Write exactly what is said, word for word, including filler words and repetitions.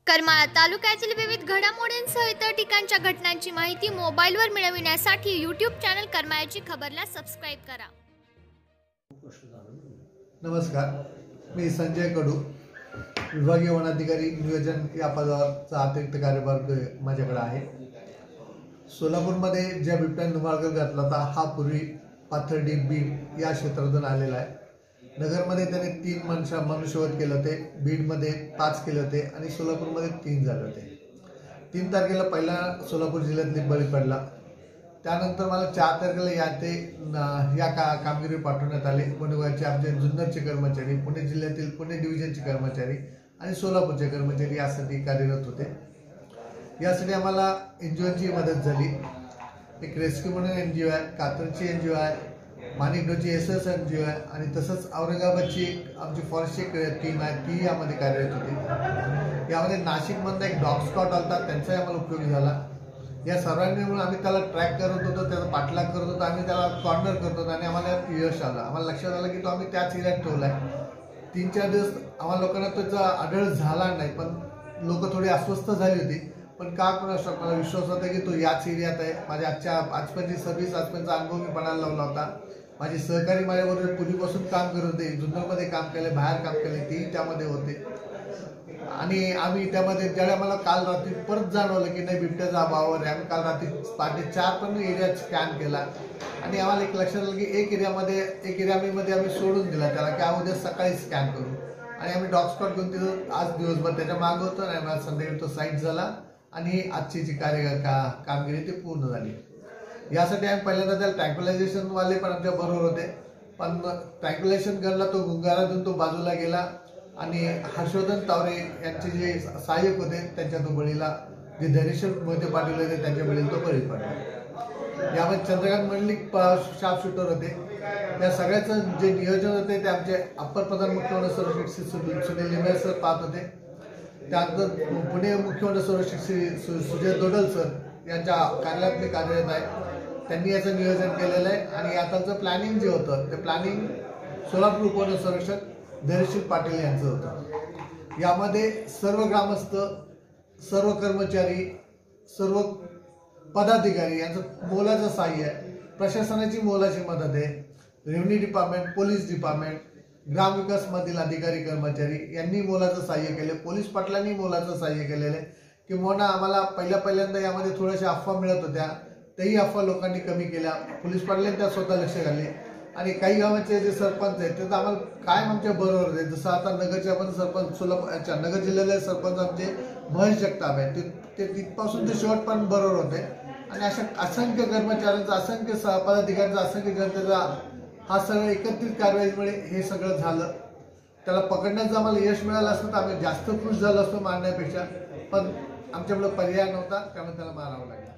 करमाळा तालुक्यातील विविध घडामोडींसह इतर ठिकाणच्या घटनांची माहिती मोबाईलवर मिळविण्यासाठी यूट्यूब चॅनल करमाळ्याची खबरला सबस्क्राइब करा। नमस्कार, मी संजय कडू, विभागीय वनाधिकारी नियोजन या पदावरचा अतिरिक्त कार्यभार माझ्याकडे आहे। सोलापूरमध्ये ज्या बिबट्याने धुमाळकर घातला होता हा पूर्वी पाथर्डी बीड या क्षेत्रातून आलेला आहे। नगरमध्ये त्याने तीन मनुष्य मनुष्यवध केले होते, बीडमध्ये पाच केले होते आणि सोलापूरमध्ये तीन झाले होते। तीन तारखेला पहिला सोलापूर जिल्ह्यातली बळी पडला। त्यानंतर मला चार तारखेला या ते या का कामगिरी पाठवण्यात आले। वनविभागाचे आमचे जुन्नरचे कर्मचारी, पुणे जिल्ह्यातील पुणे डिव्हिजनचे कर्मचारी आणि सोलापूरचे कर्मचारी यासाठी कार्यरत होते। यासाठी आम्हाला एनजीओची मदत झाली। एक रेस्क्यू म्हणून एनजीओ आहे, कात्रजची एनजीओ आहे, माणिकडोची एस एस एनजीओ आहे आणि तसंच औरंगाबादची आमची फॉरेस्टची टीम आहे, ती यामध्ये कार्यरत होती। यामध्ये नाशिकमधून एक डॉग स्कॉट आलता, त्यांचाही आम्हाला उपयोग झाला। या सर्वांनी मिळून आम्ही त्याला ट्रॅक करत होतो, त्याचा पाठलाग करत होतो, आम्ही त्याला कॉर्नर करत होतो आणि आम्हाला यश आलं। आम्हाला लक्षात आलं की तो आम्ही त्याच एरियात ठेवला आहे। तीन चार दिवस आम्हाला लोकांना त्याचा आढळ झाला नाही, पण लोक थोडी अस्वस्थ झाली होती। पण का कोणास ठाऊक मला विश्वास होता की तो याच एरियात आहे। माझ्या आजच्या आजपर्यंत सर्व्हिस आजपर्यंतचा अनुभव मी पणाला लावला होता। माझे सहकारी माझ्याबरोबर पूर्वीपासून काम करत होते, जुन्नरमध्ये काम केले, बाहेर काम केले, तेही त्यामध्ये होते। आणि आम्ही त्यामध्ये ज्यावेळी मला काल रात्री परत जाणवलं की नाही बिबट्याचा अभाव आहे, आम्ही काल रात्री पहाटे चार पण एरिया स्कॅन केला आणि आम्हाला एक लक्षात आलं की एक एरियामध्ये एक एरियामध्ये आम्ही सोडून दिला त्याला की उद्या सकाळी स्कॅन करू। आणि आम्ही डॉग स्पॉट घेऊन तिथं आज दिवसभर त्याच्या मागे होतो आणि आम्हाला संध्याकाळी तो साईट झाला आणि आजची जी कार्य का कामगिरी ती पूर्ण झाली। यासाठी आम्ही पहिल्यांदा त्याला ट्रँक्युलायझेशन वाले पण आमच्या बरोबर होते, पण ट्रँक्युलायझेशन करला तो गुंगारा देऊन तो बाजूला गेला आणि हर्षवर्धन तावरे यांचे जे सहाय्यक होते त्यांच्या तो बळीला, जे धैर्यशील मोहिते पाटील होते त्यांच्या बळीला तो बळी पडला। यामध्ये चंद्रकांत मंडलिक शार्प शूटर होते। या सगळ्याचं जे नियोजन होते ते आमचे अप्पर प्रधान मुख्य वन संरक्षक सुनील लिंबे सर पाहत होते। त्यानंतर पुणे मुख्य वन संरक्षक सुजय दोडल सर यांच्या कार्यालयात मी कार्यरत आहे, त्यांनी याचं नियोजन केलेलं आहे। आणि आताचं प्लॅनिंग जे होतं ते प्लॅनिंग सोलापूर उपवन संरक्षक धैर्यशील पाटील यांचं होतं। यामध्ये सर्व ग्रामस्थ, सर्व कर्मचारी, सर्व पदाधिकारी यांचं मोलाचं सहाय्य आहे, प्रशासनाची मोलाची मदत आहे, रेव्हन्यू डिपार्टमेंट, पोलीस डिपार्टमेंट, ग्रामविकास मधील अधिकारी कर्मचारी यांनी मोलाचं सहाय्य केले, पोलीस पाटलांनी मोलाचं सहाय्य केलेलं आहे। की मोना आम्हाला पहिल्या पहिल्यांदा यामध्ये थोड्याशा अफवा मिळत होत्या, तेही अफवा लोकांनी कमी केल्या, पोलीस पाटलांनी त्या स्वतः लक्ष घालले आणि काही गावाचे जे सरपंच आहेत ते तर आम्हाला कायम आमच्या बरोबर आहे। जसं आता नगरच्या पण सरपंच सोलापूरच्या नगर जिल्ह्यातले सरपंच आमचे महेश जगताप आहे, ते तिथपासून ते शेवट पण बरोबर होते। आणि अशा असंख्य कर्मचाऱ्यांचा, असंख्य पदाधिकाऱ्यांचा, असंख्य जनतेचा हा सगळं एकत्रित कारवाईमुळे हे सगळं झालं। त्याला पकडण्याचं आम्हाला यश मिळालं असतं तर आम्ही जास्त खुश झालो असतो मारण्यापेक्षा, पण आमच्याकडे पर्याय नव्हता, त्यामुळे त्याला मारावं लागलं।